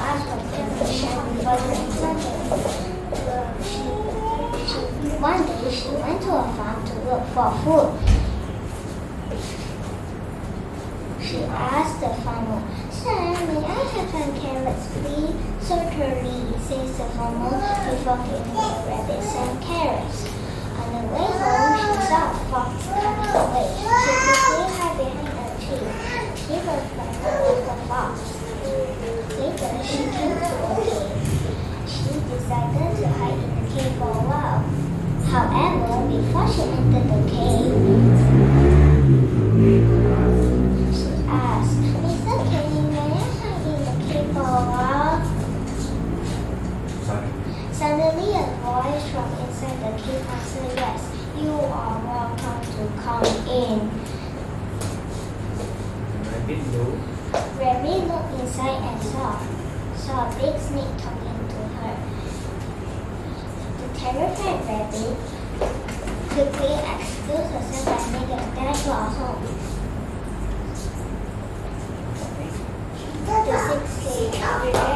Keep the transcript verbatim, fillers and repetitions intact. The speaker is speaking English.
asked for permission before doing something. She, she, one day she went to a farm to look for food. She asked the farmer, "Sir, may I have some carrots, please?" "Certainly," says the farmer before giving the rabbit some carrots. On the way home, she saw a fox coming away. She quickly hid behind a tree. She was frightened of the fox. Later, she came to a cave. She decided to hide in the cave for a while. However, before she entered the cave, she asked, "Mister Cave, may I hide in the cave for a while?" Suddenly, a voice from inside the cave answered, "Yes, you are welcome to come in." Rabbit looked. Rabbit looked inside and saw, saw a big snake talking to her. The terrified rabbit quickly excused herself and made a dash for her home. The snake said,